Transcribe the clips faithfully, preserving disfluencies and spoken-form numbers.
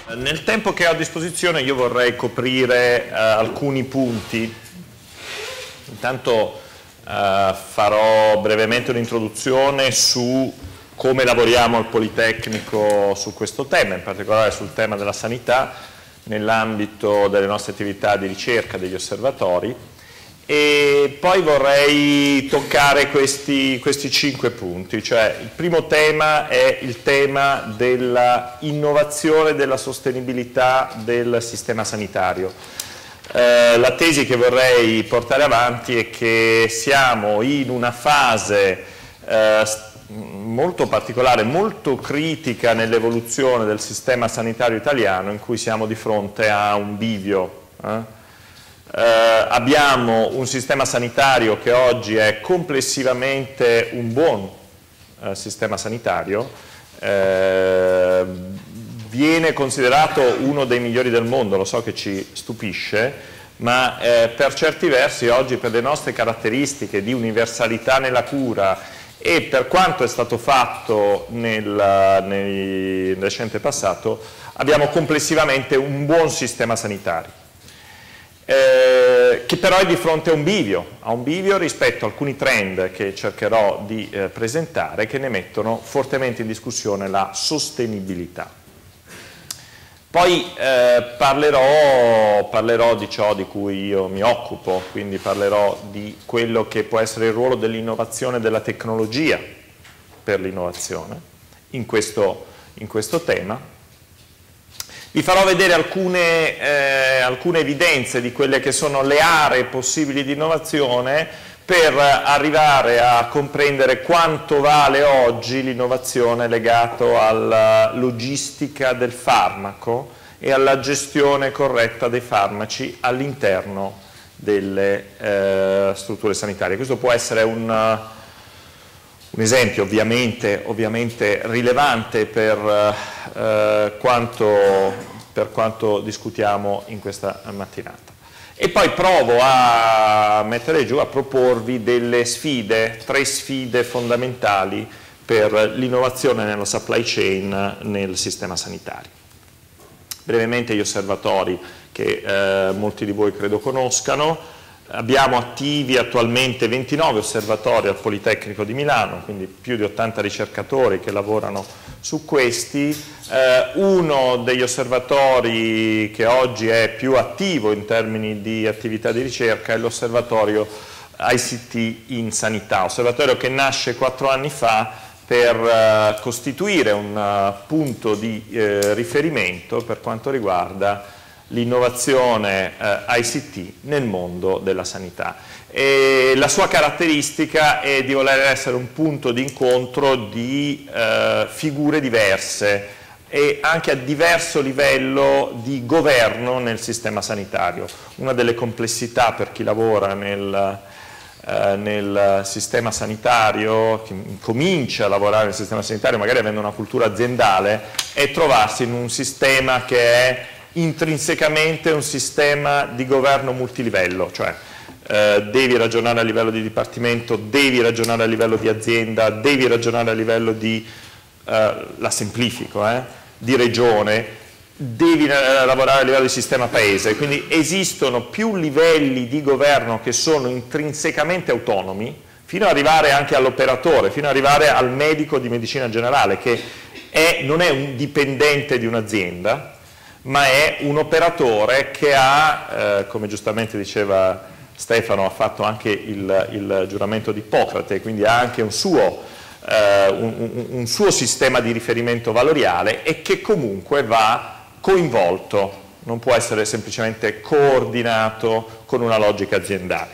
Nel tempo che ho a disposizione io vorrei coprire uh, alcuni punti. Intanto uh, farò brevemente un'introduzione su come lavoriamo al Politecnico su questo tema, in particolare sul tema della sanità, nell'ambito delle nostre attività di ricerca degli osservatori, e poi vorrei toccare questi, questi cinque punti. Cioè, il primo tema è il tema dell'innovazione e della sostenibilità del sistema sanitario. Eh, la tesi che vorrei portare avanti è che siamo in una fase eh, molto particolare, molto critica nell'evoluzione del sistema sanitario italiano, in cui siamo di fronte a un bivio. Eh? Eh, abbiamo un sistema sanitario che oggi è complessivamente un buon eh, sistema sanitario, eh, viene considerato uno dei migliori del mondo, lo so che ci stupisce, ma eh, per certi versi oggi, per le nostre caratteristiche di universalità nella cura e per quanto è stato fatto nel, nel recente passato, abbiamo complessivamente un buon sistema sanitario. Eh, che però è di fronte a un bivio, a un bivio rispetto a alcuni trend che cercherò di eh, presentare, che ne mettono fortemente in discussione la sostenibilità. Poi eh, parlerò, parlerò di ciò di cui io mi occupo, quindi parlerò di quello che può essere il ruolo dell'innovazione e della tecnologia per l'innovazione in questo, in questo tema. Vi farò vedere alcune, eh, alcune evidenze di quelle che sono le aree possibili di innovazione per arrivare a comprendere quanto vale oggi l'innovazione legata alla logistica del farmaco e alla gestione corretta dei farmaci all'interno delle eh, strutture sanitarie. Questo può essere un, un esempio ovviamente, ovviamente rilevante per eh, quanto, per quanto discutiamo in questa mattinata. E poi provo a mettere giù, a proporvi delle sfide, tre sfide fondamentali per l'innovazione nella supply chain nel sistema sanitario. Brevemente gli osservatori che eh, molti di voi credo conoscano. Abbiamo attivi attualmente ventinove osservatori al Politecnico di Milano, quindi più di ottanta ricercatori che lavorano su questi. Eh, uno degli osservatori che oggi è più attivo in termini di attività di ricerca è l'osservatorio I C T in sanità, osservatorio che nasce quattro anni fa per eh, costituire un uh, punto di eh, riferimento per quanto riguarda l'innovazione eh, I C T nel mondo della sanità. E la sua caratteristica è di voler essere un punto di incontro di eh, figure diverse e anche a diverso livello di governo nel sistema sanitario. Una delle complessità per chi lavora nel, eh, nel sistema sanitario, chi comincia a lavorare nel sistema sanitario magari avendo una cultura aziendale, è trovarsi in un sistema che è intrinsecamente un sistema di governo multilivello, cioè eh, devi ragionare a livello di dipartimento, devi ragionare a livello di azienda, devi ragionare a livello di, eh, la semplifico, eh, di regione, devi eh, lavorare a livello di sistema paese, quindi esistono più livelli di governo che sono intrinsecamente autonomi, fino ad arrivare anche all'operatore, fino ad arrivare al medico di medicina generale, che è, non è un dipendente di un'azienda, ma è un operatore che ha, eh, come giustamente diceva Stefano, ha fatto anche il, il giuramento di Ippocrate, quindi ha anche un suo, eh, un, un suo sistema di riferimento valoriale e che comunque va coinvolto, non può essere semplicemente coordinato con una logica aziendale.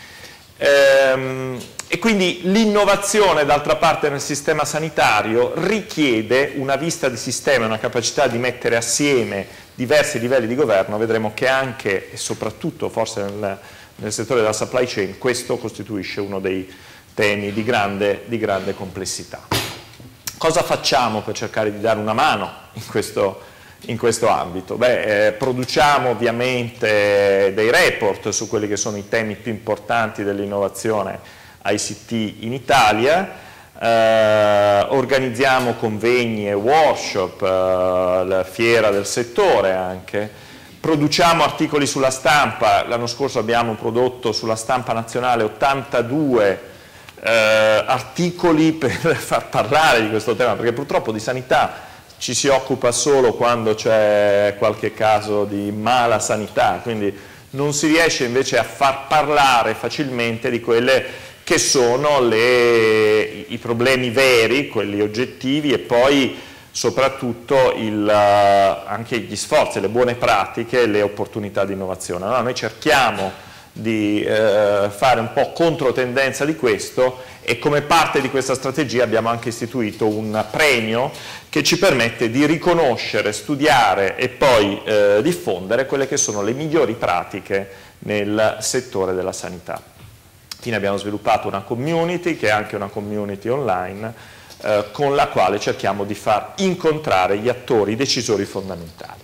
Ehm, E quindi l'innovazione, d'altra parte, nel sistema sanitario richiede una vista di sistema, una capacità di mettere assieme diversi livelli di governo. Vedremo che anche e soprattutto forse nel, nel settore della supply chain questo costituisce uno dei temi di grande, di grande complessità. Cosa facciamo per cercare di dare una mano in questo, in questo ambito? Beh, eh, produciamo ovviamente dei report su quelli che sono i temi più importanti dell'innovazione I C T in Italia, eh, organizziamo convegni e workshop, eh, la fiera del settore anche, produciamo articoli sulla stampa. L'anno scorso abbiamo prodotto sulla stampa nazionale ottantadue eh, articoli per far parlare di questo tema, perché purtroppo di sanità ci si occupa solo quando c'è qualche caso di mala sanità, quindi non si riesce invece a far parlare facilmente di quelle che sono le, i problemi veri, quelli oggettivi, e poi soprattutto il, anche gli sforzi, le buone pratiche, le opportunità di innovazione. Allora noi cerchiamo di eh, fare un po' controtendenza di questo, e come parte di questa strategia abbiamo anche istituito un premio che ci permette di riconoscere, studiare e poi eh, diffondere quelle che sono le migliori pratiche nel settore della sanità. Infine abbiamo sviluppato una community, che è anche una community online, eh, con la quale cerchiamo di far incontrare gli attori, i decisori fondamentali.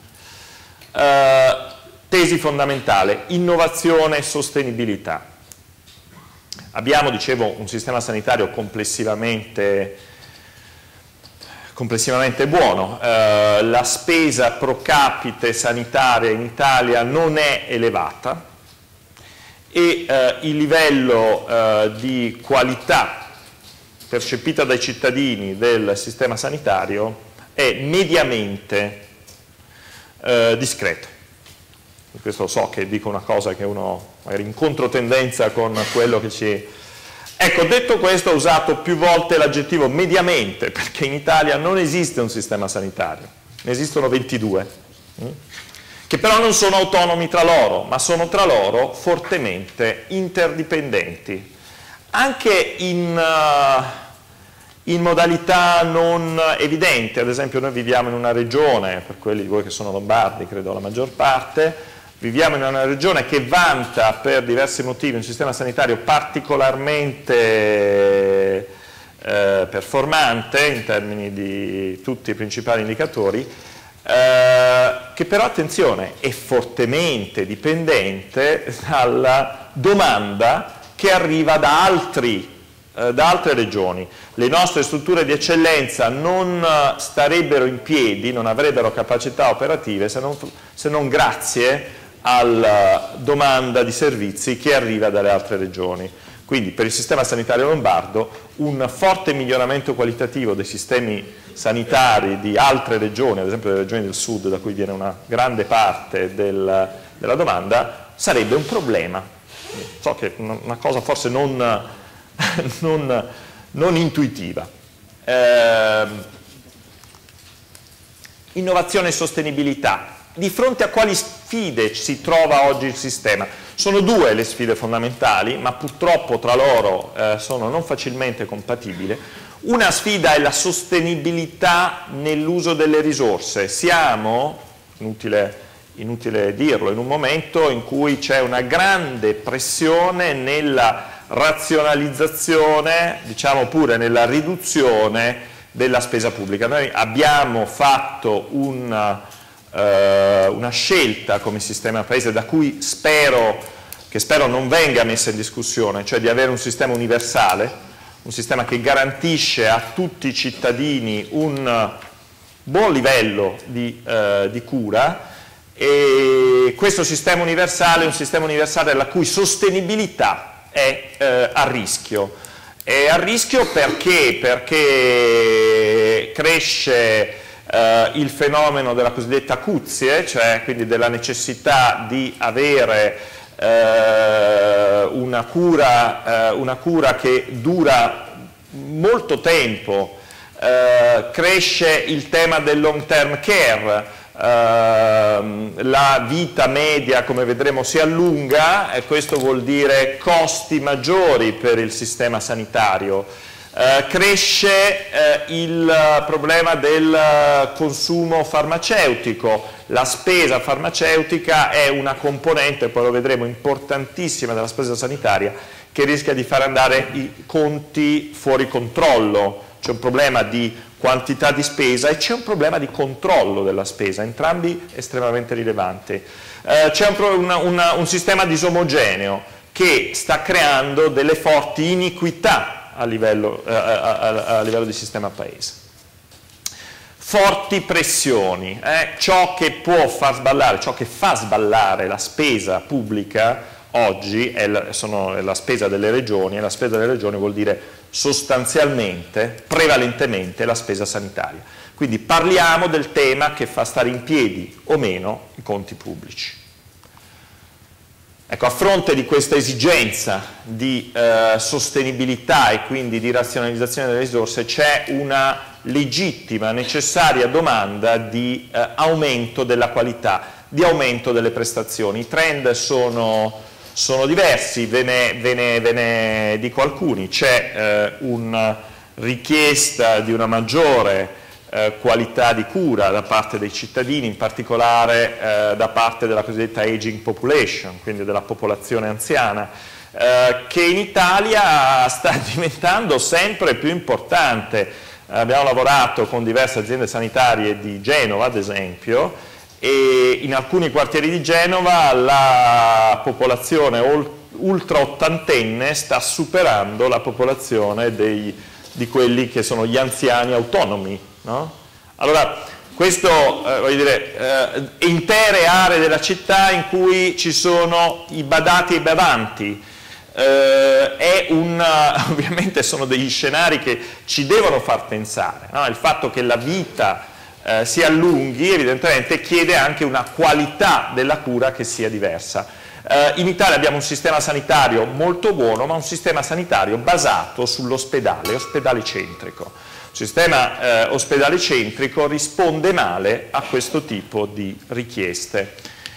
Eh, tesi fondamentale: innovazione e sostenibilità. Abbiamo, dicevo, un sistema sanitario complessivamente, complessivamente buono. Eh, la spesa pro capite sanitaria in Italia non è elevata, e eh, il livello eh, di qualità percepita dai cittadini del sistema sanitario è mediamente eh, discreto. Questo so che dico una cosa che uno magari in controtendenza con quello che ci... Ecco, detto questo, ho usato più volte l'aggettivo mediamente, perché in Italia non esiste un sistema sanitario, ne esistono ventidue, che però non sono autonomi tra loro, ma sono tra loro fortemente interdipendenti, anche in, uh, in modalità non evidenti. Ad esempio, noi viviamo in una regione, per quelli di voi che sono lombardi, credo la maggior parte, viviamo in una regione che vanta per diversi motivi un sistema sanitario particolarmente eh, performante in termini di tutti i principali indicatori, eh, che però, attenzione, è fortemente dipendente dalla domanda che arriva da, altri, eh, da altre regioni. Le nostre strutture di eccellenza non starebbero in piedi, non avrebbero capacità operative se non, se non grazie alla domanda di servizi che arriva dalle altre regioni. Quindi per il sistema sanitario lombardo un forte miglioramento qualitativo dei sistemi sanitari di altre regioni, ad esempio delle regioni del sud, da cui viene una grande parte del, della domanda, sarebbe un problema. So che è una cosa forse non, non, non intuitiva. Eh, innovazione e sostenibilità. Di fronte a quali sfide si trova oggi il sistema? Sono due le sfide fondamentali, ma purtroppo tra loro eh, sono non facilmente compatibili. Una sfida è la sostenibilità nell'uso delle risorse. Siamo, inutile, inutile dirlo, in un momento in cui c'è una grande pressione nella razionalizzazione, diciamo pure nella riduzione della spesa pubblica. Noi abbiamo fatto un... Uh, una scelta come sistema paese da cui spero, che spero non venga messa in discussione, cioè di avere un sistema universale, un sistema che garantisce a tutti i cittadini un buon livello di, uh, di cura, e questo sistema universale è un sistema universale la cui sostenibilità è uh, a rischio. È a rischio perché? Perché cresce Uh, il fenomeno della cosiddetta acuzie, cioè quindi della necessità di avere uh, una, cura, uh, una cura che dura molto tempo, uh, cresce il tema del long term care, uh, la vita media, come vedremo, si allunga, e questo vuol dire costi maggiori per il sistema sanitario. Uh, cresce uh, il problema del consumo farmaceutico. La spesa farmaceutica è una componente, poi lo vedremo, importantissima della spesa sanitaria, che rischia di far andare i conti fuori controllo. C'è un problema di quantità di spesa e c'è un problema di controllo della spesa, entrambi estremamente rilevanti. Uh, c'è un, una, un sistema disomogeneo che sta creando delle forti iniquità a livello, eh, a, a, a livello di sistema paese. Forti pressioni, eh? Ciò che può far sballare, ciò che fa sballare la spesa pubblica oggi è la, sono, è la spesa delle regioni, e la spesa delle regioni vuol dire sostanzialmente, prevalentemente, la spesa sanitaria. Quindi parliamo del tema che fa stare in piedi o meno i conti pubblici. Ecco, a fronte di questa esigenza di eh, sostenibilità e quindi di razionalizzazione delle risorse c'è una legittima, necessaria domanda di eh, aumento della qualità, di aumento delle prestazioni. I trend sono, sono diversi, ve ne, ve, ne, ve ne dico alcuni. C'è eh, una richiesta di una maggiore eh, qualità di cura da parte dei cittadini, in particolare eh, da parte della cosiddetta aging population, quindi della popolazione anziana, eh, che in Italia sta diventando sempre più importante. Abbiamo lavorato con diverse aziende sanitarie di Genova, ad esempio, e in alcuni quartieri di Genova la popolazione ultra ottantenne sta superando la popolazione dei, di quelli che sono gli anziani autonomi, no? Allora, questo, eh, voglio dire, eh, intere aree della città in cui ci sono i badati e i badanti, Uh, è un, uh, ovviamente sono degli scenari che ci devono far pensare, no? Il fatto che la vita uh, si allunghi evidentemente chiede anche una qualità della cura che sia diversa. Uh, in Italia abbiamo un sistema sanitario molto buono, ma un sistema sanitario basato sull'ospedale, ospedale centrico. Il sistema uh, ospedale centrico risponde male a questo tipo di richieste.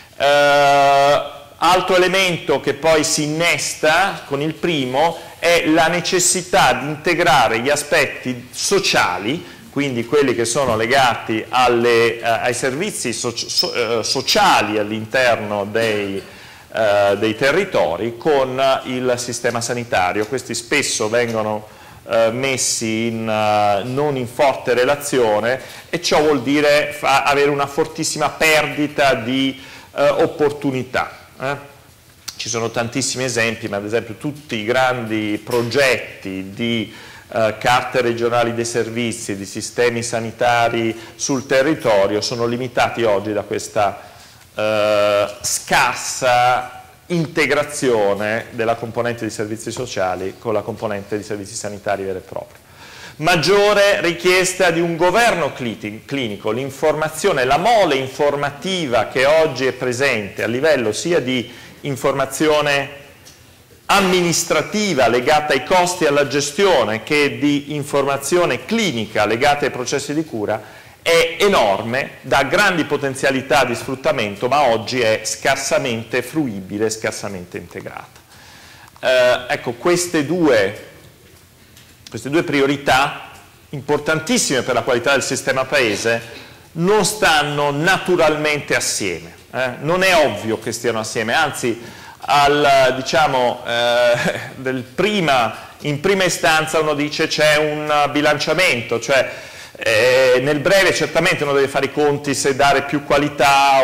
Uh, Altro elemento che poi si innesta con il primo è la necessità di integrare gli aspetti sociali, quindi quelli che sono legati alle, eh, ai servizi so, so, eh, sociali all'interno dei, eh, dei territori con il sistema sanitario. Questi spesso vengono eh, messi in, uh, non in forte relazione e ciò vuol dire fa, avere una fortissima perdita di eh, opportunità. Eh? Ci sono tantissimi esempi, ma ad esempio tutti i grandi progetti di eh, carte regionali dei servizi, di sistemi sanitari sul territorio sono limitati oggi da questa eh, scarsa integrazione della componente di servizi sociali con la componente di servizi sanitari vero e proprio. Maggiore richiesta di un governo clinico, l'informazione, la mole informativa che oggi è presente a livello sia di informazione amministrativa legata ai costi e alla gestione che di informazione clinica legata ai processi di cura è enorme, dà grandi potenzialità di sfruttamento, ma oggi è scarsamente fruibile, scarsamente integrata. Eh, ecco, queste due Queste due priorità, importantissime per la qualità del sistema paese, non stanno naturalmente assieme. Eh? Non è ovvio che stiano assieme, anzi, al, diciamo, eh, del prima, in prima istanza uno dice c'è un bilanciamento, cioè eh, nel breve certamente uno deve fare i conti se dare più qualità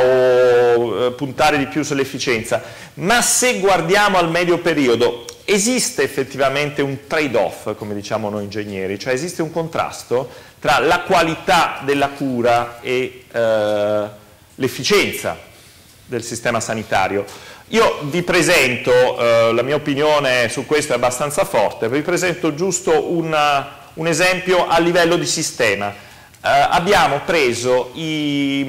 o eh, puntare di più sull'efficienza, ma se guardiamo al medio periodo, esiste effettivamente un trade-off, come diciamo noi ingegneri, cioè esiste un contrasto tra la qualità della cura e eh, l'efficienza del sistema sanitario. Io vi presento, eh, la mia opinione su questo è abbastanza forte, vi presento giusto una, un esempio a livello di sistema. Uh, abbiamo preso i,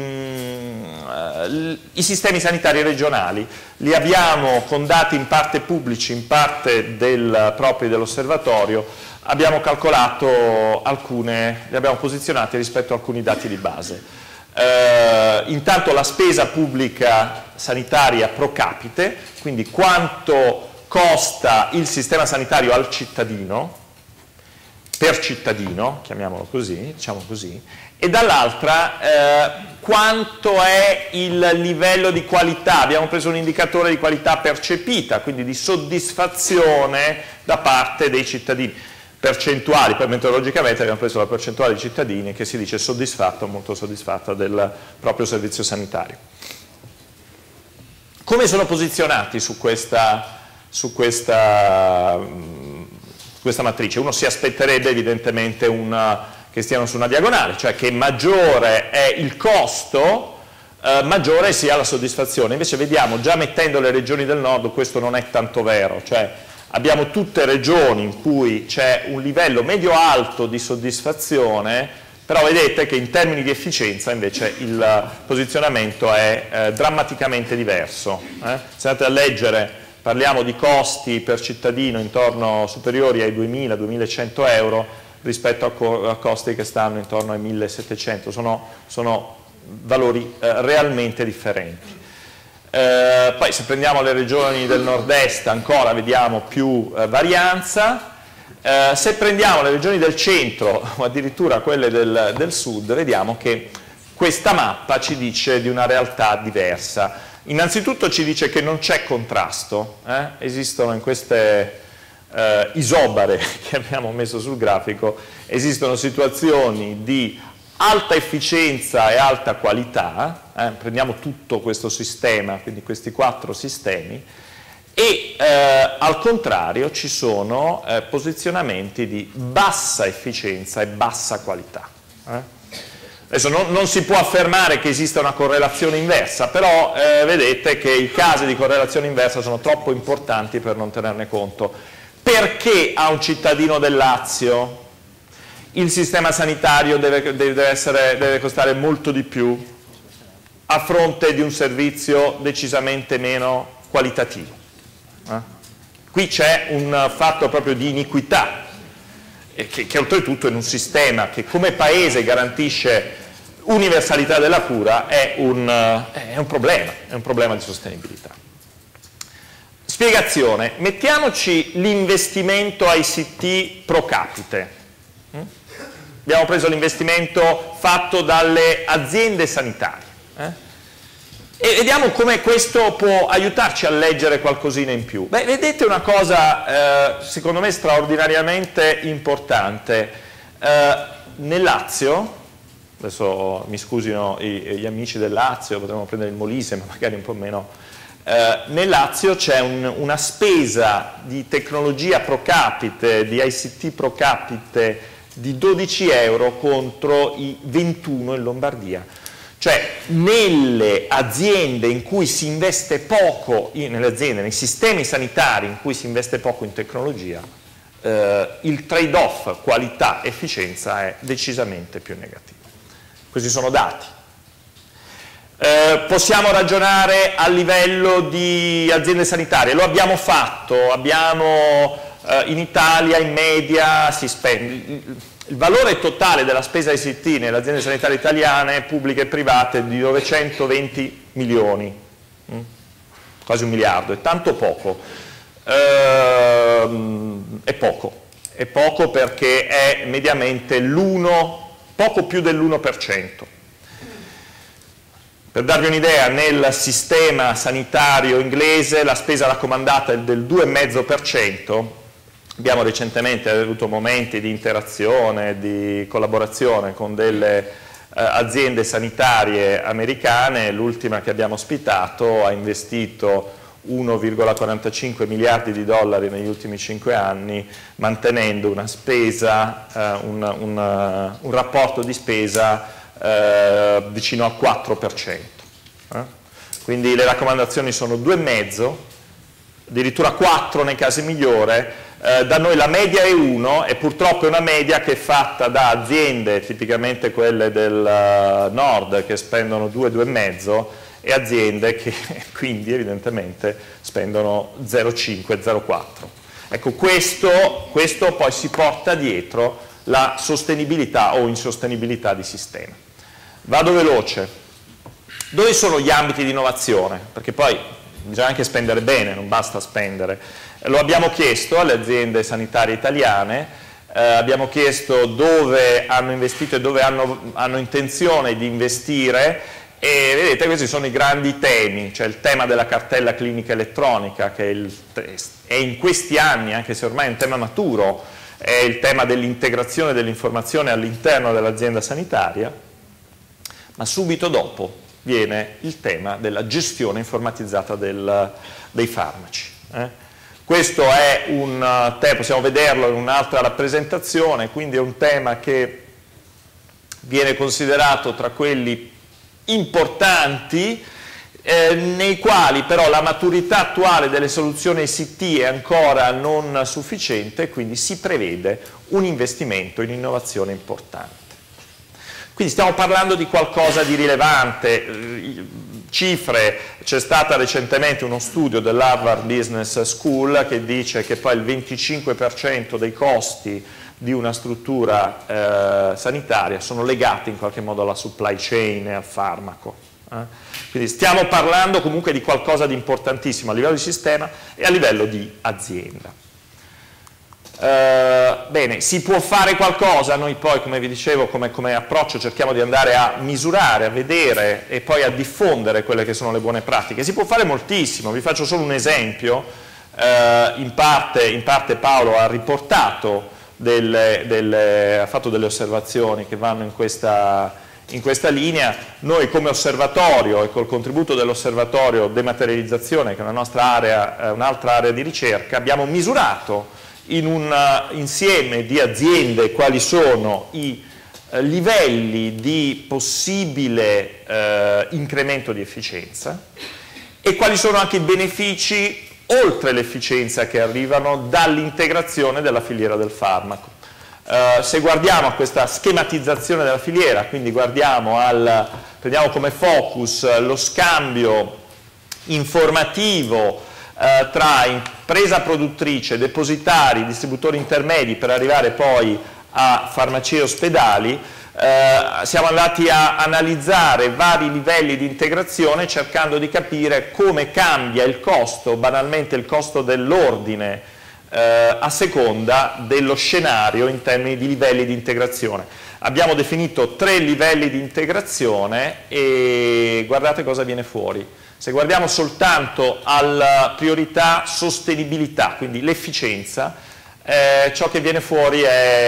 mh, i sistemi sanitari regionali, li abbiamo con dati in parte pubblici, in parte del, propri dell'osservatorio, abbiamo calcolato alcune, li abbiamo posizionati rispetto a alcuni dati di base. Uh, intanto la spesa pubblica sanitaria pro capite, quindi quanto costa il sistema sanitario al cittadino, per cittadino, chiamiamolo così, diciamo così, e dall'altra eh, quanto è il livello di qualità. Abbiamo preso un indicatore di qualità percepita, quindi di soddisfazione da parte dei cittadini. Percentuali, poi metodologicamente abbiamo preso la percentuale di cittadini che si dice soddisfatto o molto soddisfatta del proprio servizio sanitario. Come sono posizionati su questa, su questa questa matrice. Uno si aspetterebbe evidentemente una, che stiano su una diagonale, cioè che maggiore è il costo, eh, maggiore sia la soddisfazione. Invece vediamo, già mettendo le regioni del nord, questo non è tanto vero, cioè abbiamo tutte regioni in cui c'è un livello medio-alto di soddisfazione, però vedete che in termini di efficienza invece il posizionamento è eh, drammaticamente diverso. Eh? Se andate a leggere, parliamo di costi per cittadino intorno superiori ai duemila duemilacento euro rispetto a, co a costi che stanno intorno ai millesettecento, sono, sono valori eh, realmente differenti. Eh, poi se prendiamo le regioni del nord-est ancora vediamo più eh, varianza. Eh, se prendiamo le regioni del centro o addirittura quelle del, del sud, vediamo che questa mappa ci dice di una realtà diversa. Innanzitutto ci dice che non c'è contrasto, eh? Esistono in queste eh, isobare che abbiamo messo sul grafico, esistono situazioni di alta efficienza e alta qualità, eh? Prendiamo tutto questo sistema, quindi questi quattro sistemi, e eh, al contrario ci sono eh, posizionamenti di bassa efficienza e bassa qualità. Eh? Adesso non, non si può affermare che esista una correlazione inversa, però eh, vedete che i casi di correlazione inversa sono troppo importanti per non tenerne conto. Perché a un cittadino del Lazio il sistema sanitario deve, deve, essere, deve costare molto di più a fronte di un servizio decisamente meno qualitativo? Eh? Qui c'è un fatto proprio di iniquità, eh, che, che oltretutto in un sistema che come paese garantisce universalità della cura è un, è un problema, è un problema di sostenibilità. Spiegazione, mettiamoci l'investimento I C T pro capite. Abbiamo preso l'investimento fatto dalle aziende sanitarie. Eh? E vediamo come questo può aiutarci a leggere qualcosina in più. Beh, vedete una cosa, eh, secondo me, straordinariamente importante. Eh, nel Lazio, adesso mi scusino i, gli amici del Lazio, potremmo prendere il Molise, ma magari un po' meno. Eh, nel Lazio c'è un, una spesa di tecnologia pro capite, di I C T pro capite, di dodici euro contro i ventuno in Lombardia. Cioè, nelle aziende in cui si investe poco, nelle aziende, nei sistemi sanitari in cui si investe poco in tecnologia, eh, il trade-off qualità-efficienza è decisamente più negativo. Questi sono dati. Eh, possiamo ragionare a livello di aziende sanitarie, lo abbiamo fatto, abbiamo eh, in Italia in media si spende... Il valore totale della spesa I C T nelle aziende sanitarie italiane, pubbliche e private, è di novecentoventi milioni, quasi un miliardo, è tanto poco. Ehm, è poco, è poco perché è mediamente l'uno, poco più dell'uno per cento. Per darvi un'idea, nel sistema sanitario inglese la spesa raccomandata è del due virgola cinque per cento. Abbiamo recentemente avuto momenti di interazione, di collaborazione con delle eh, aziende sanitarie americane. L'ultima che abbiamo ospitato ha investito uno virgola quarantacinque miliardi di dollari negli ultimi cinque anni, mantenendo una spesa, eh, un, un, un rapporto di spesa eh, vicino al quattro per cento. Eh? Quindi le raccomandazioni sono due virgola cinque, addirittura quattro nei casi migliori. Eh, da noi la media è uno e purtroppo è una media che è fatta da aziende, tipicamente quelle del uh, nord, che spendono due, due virgola cinque e aziende che quindi evidentemente spendono zero virgola cinque, zero virgola quattro. Ecco, questo, questo poi si porta dietro la sostenibilità o insostenibilità di sistema. Vado veloce. Dove sono gli ambiti di innovazione? Perché poi bisogna anche spendere bene, non basta spendere. Lo abbiamo chiesto alle aziende sanitarie italiane, eh, abbiamo chiesto dove hanno investito e dove hanno, hanno intenzione di investire, e vedete questi sono i grandi temi, cioè il tema della cartella clinica elettronica, che è, il, è in questi anni, anche se ormai è un tema maturo, è il tema dell'integrazione dell'informazione all'interno dell'azienda sanitaria, ma subito dopo viene il tema della gestione informatizzata del, dei farmaci. Eh? Questo è un tema, possiamo vederlo in un'altra rappresentazione, quindi è un tema che viene considerato tra quelli importanti, eh, nei quali però la maturità attuale delle soluzioni I C T è ancora non sufficiente, quindi si prevede un investimento in innovazione importante. Quindi stiamo parlando di qualcosa di rilevante, cifre, c'è stato recentemente uno studio dell'Harvard Business School che dice che poi il venticinque per cento dei costi di una struttura eh, sanitaria sono legati in qualche modo alla supply chain e al farmaco. Eh? Quindi stiamo parlando comunque di qualcosa di importantissimo a livello di sistema e a livello di azienda. Uh, bene, si può fare qualcosa, noi poi come vi dicevo come, come approccio cerchiamo di andare a misurare, a vedere e poi a diffondere quelle che sono le buone pratiche. Si può fare moltissimo, vi faccio solo un esempio, uh, in, parte, in parte Paolo ha riportato, delle, delle, ha fatto delle osservazioni che vanno in questa, in questa linea. Noi come osservatorio e col contributo dell'osservatorio dematerializzazione, che è una nostra area, un'altra area di ricerca, abbiamo misurato in un insieme di aziende quali sono i eh, livelli di possibile eh, incremento di efficienza e quali sono anche i benefici oltre l'efficienza che arrivano dall'integrazione della filiera del farmaco. Eh, se guardiamo a questa schematizzazione della filiera, quindi guardiamo al, prendiamo come focus lo scambio informativo Eh, tra impresa produttrice, depositari, distributori intermedi per arrivare poi a farmacie e ospedali, eh, siamo andati a analizzare vari livelli di integrazione cercando di capire come cambia il costo, banalmente il costo dell'ordine, eh, a seconda dello scenario in termini di livelli di integrazione. Abbiamo definito tre livelli di integrazione e guardate cosa viene fuori. Se guardiamo soltanto alla priorità sostenibilità, quindi l'efficienza, eh, ciò che viene fuori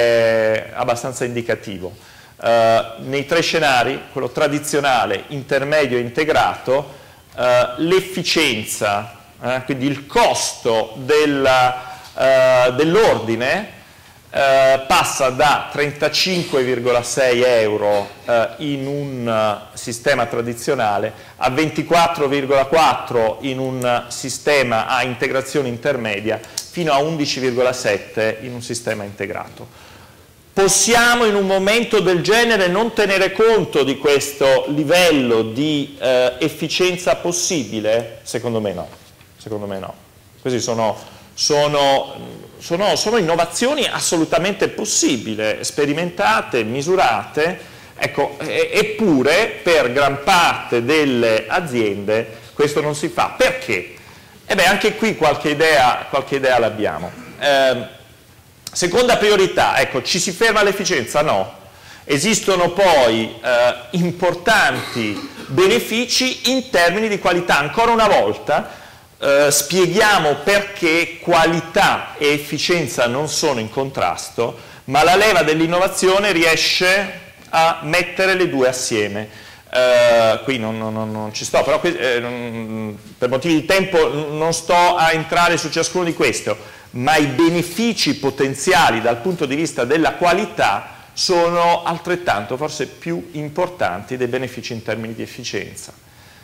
è abbastanza indicativo. Eh, nei tre scenari, quello tradizionale, intermedio e integrato, eh, l'efficienza, eh, quindi il costo del, eh, dell'ordine, Uh, passa da trentacinque virgola sei euro uh, in un uh, sistema tradizionale a ventiquattro virgola quattro in un uh, sistema a integrazione intermedia fino a undici virgola sette in un sistema integrato. Possiamo in un momento del genere non tenere conto di questo livello di uh, efficienza possibile? Secondo me no, secondo me no. Questi sono Sono, sono, sono innovazioni assolutamente possibili, sperimentate, misurate, ecco, e, eppure per gran parte delle aziende questo non si fa. Perché? E beh, anche qui qualche idea, qualche idea l'abbiamo. Eh, seconda priorità, ecco, ci si ferma all'efficienza? No. Esistono poi eh, importanti benefici in termini di qualità. Ancora una volta, Uh, spieghiamo perché qualità e efficienza non sono in contrasto, ma la leva dell'innovazione riesce a mettere le due assieme. Uh, qui non, non, non ci sto, però eh, non, per motivi di tempo non sto a entrare su ciascuno di questi, ma i benefici potenziali dal punto di vista della qualità sono altrettanto, forse più importanti dei benefici in termini di efficienza.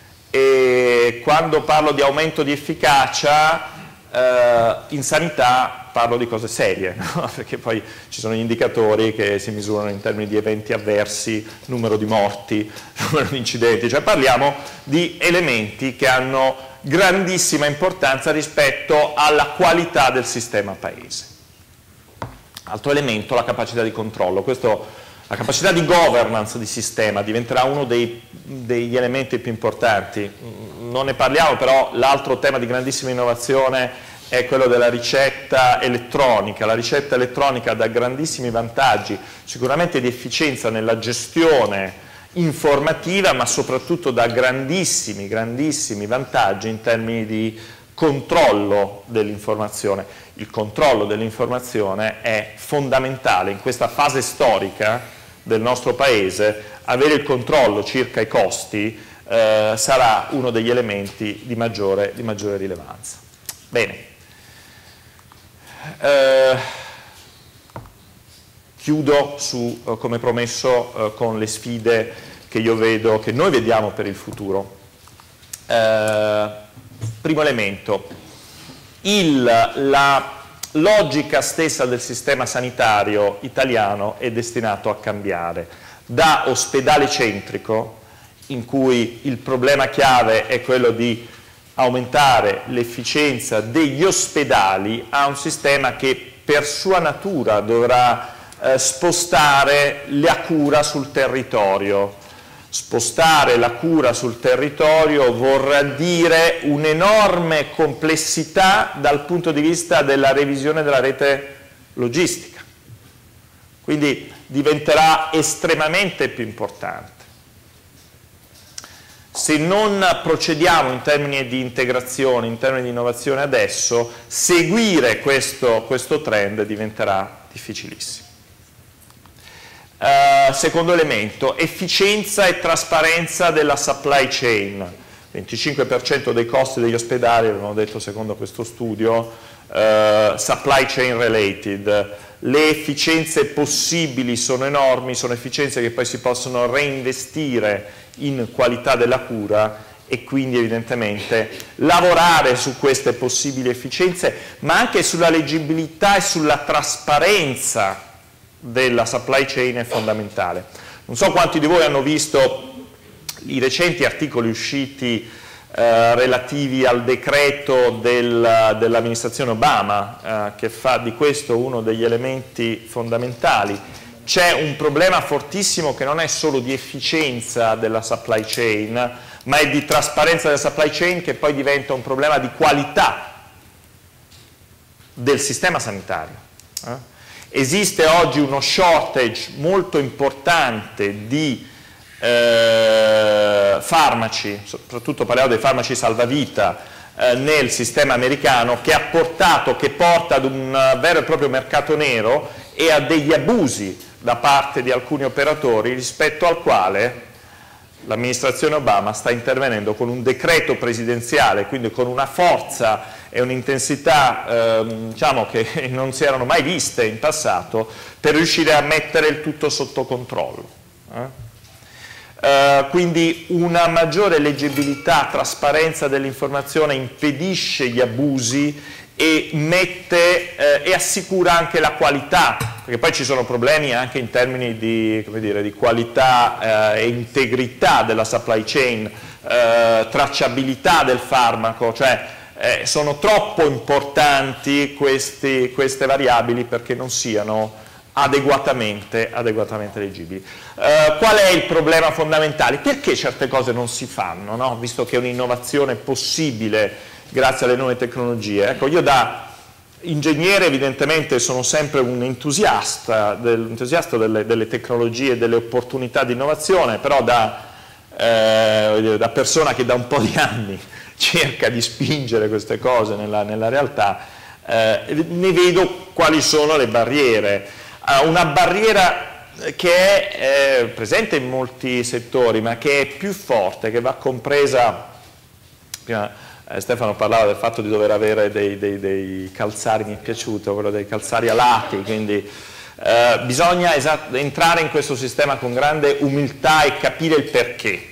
E quando parlo di aumento di efficacia eh, in sanità parlo di cose serie, no? Perché poi ci sono gli indicatori che si misurano in termini di eventi avversi, numero di morti, numero di incidenti, cioè parliamo di elementi che hanno grandissima importanza rispetto alla qualità del sistema paese. Altro elemento, la capacità di controllo. Questo, la capacità di governance di sistema diventerà uno dei, degli elementi più importanti. Non ne parliamo, però l'altro tema di grandissima innovazione è quello della ricetta elettronica. La ricetta elettronica dà grandissimi vantaggi, sicuramente di efficienza nella gestione informativa, ma soprattutto dà grandissimi, grandissimi vantaggi in termini di controllo dell'informazione. Il controllo dell'informazione è fondamentale in questa fase storica del nostro Paese. Avere il controllo circa i costi eh, sarà uno degli elementi di maggiore, di maggiore rilevanza. Bene, eh, chiudo su, eh, come promesso, eh, con le sfide che io vedo, che noi vediamo per il futuro. Eh, primo elemento, il, la logica stessa del sistema sanitario italiano è destinato a cambiare da ospedale centrico, in cui il problema chiave è quello di aumentare l'efficienza degli ospedali, a un sistema che per sua natura dovrà eh, spostare la cura sul territorio. Spostare la cura sul territorio vorrà dire un'enorme complessità dal punto di vista della revisione della rete logistica. Quindi diventerà estremamente più importante. Se non procediamo in termini di integrazione, in termini di innovazione adesso, seguire questo, questo trend diventerà difficilissimo. Uh, secondo elemento, efficienza e trasparenza della supply chain. venticinque per cento dei costi degli ospedali, avevamo detto secondo questo studio, uh, supply chain related. Le efficienze possibili sono enormi, sono efficienze che poi si possono reinvestire in qualità della cura e quindi evidentemente lavorare su queste possibili efficienze, ma anche sulla leggibilità e sulla trasparenza della supply chain è fondamentale. Non so quanti di voi hanno visto i recenti articoli usciti eh, relativi al decreto del, dell'amministrazione Obama, eh, che fa di questo uno degli elementi fondamentali. C'è un problema fortissimo che non è solo di efficienza della supply chain, ma è di trasparenza della supply chain, che poi diventa un problema di qualità del sistema sanitario. Eh? Esiste oggi uno shortage molto importante di eh, farmaci, soprattutto parliamo dei farmaci salvavita, eh, nel sistema americano, che ha portato, che porta ad un vero e proprio mercato nero e a degli abusi da parte di alcuni operatori, rispetto al quale l'amministrazione Obama sta intervenendo con un decreto presidenziale, quindi con una forza e un'intensità eh, diciamo, che non si erano mai viste in passato, per riuscire a mettere il tutto sotto controllo. Eh? Uh, quindi una maggiore leggibilità, trasparenza dell'informazione impedisce gli abusi e mette eh, e assicura anche la qualità, perché poi ci sono problemi anche in termini di, come dire, di qualità eh, e integrità della supply chain, eh, tracciabilità del farmaco, cioè eh, sono troppo importanti questi, queste variabili perché non siano adeguatamente, adeguatamente leggibili. Uh, qual è il problema fondamentale? Perché certe cose non si fanno, no? Visto che è un'innovazione possibile grazie alle nuove tecnologie? Ecco, io da ingegnere evidentemente sono sempre un entusiasta, del, entusiasta delle, delle tecnologie e delle opportunità di innovazione, però da, eh, da persona che da un po' di anni cerca di spingere queste cose nella, nella realtà, eh, ne vedo quali sono le barriere. Una barriera che è eh, presente in molti settori, ma che è più forte, che va compresa. Prima eh, Stefano parlava del fatto di dover avere dei, dei, dei calzari, mi è piaciuto quello dei calzari alati, quindi eh, bisogna entrare in questo sistema con grande umiltà e capire il perché.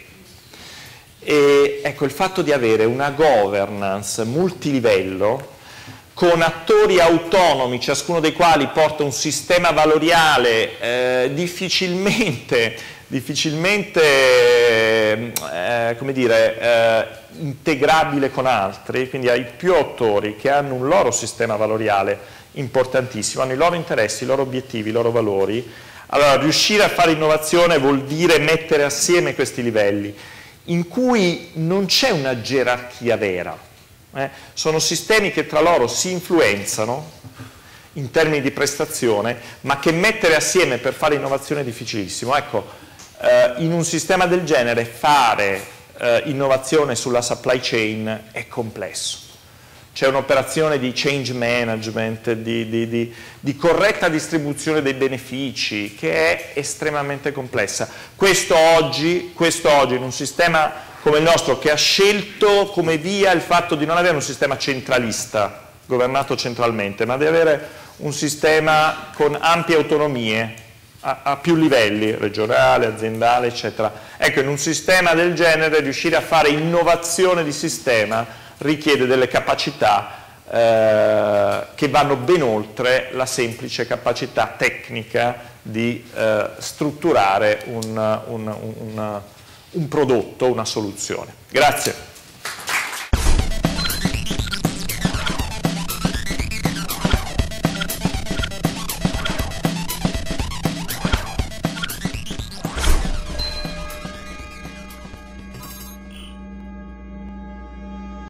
E ecco, il fatto di avere una governance multilivello, con attori autonomi, ciascuno dei quali porta un sistema valoriale eh, difficilmente, difficilmente eh, come dire, eh, integrabile con altri, quindi hai più attori che hanno un loro sistema valoriale importantissimo, hanno i loro interessi, i loro obiettivi, i loro valori. Allora, riuscire a fare innovazione vuol dire mettere assieme questi livelli, in cui non c'è una gerarchia vera. Eh, sono sistemi che tra loro si influenzano in termini di prestazione, ma che mettere assieme per fare innovazione è difficilissimo. Ecco, eh, in un sistema del genere fare eh, innovazione sulla supply chain è complesso. C'è un'operazione di change management, di, di, di, di corretta distribuzione dei benefici, che è estremamente complessa. Questo oggi, questo oggi in un sistema come il nostro, che ha scelto come via il fatto di non avere un sistema centralista governato centralmente, ma di avere un sistema con ampie autonomie a, a più livelli, regionale, aziendale, eccetera. Ecco, in un sistema del genere riuscire a fare innovazione di sistema richiede delle capacità eh, che vanno ben oltre la semplice capacità tecnica di eh, strutturare un, un, un, un prodotto, una soluzione. Grazie.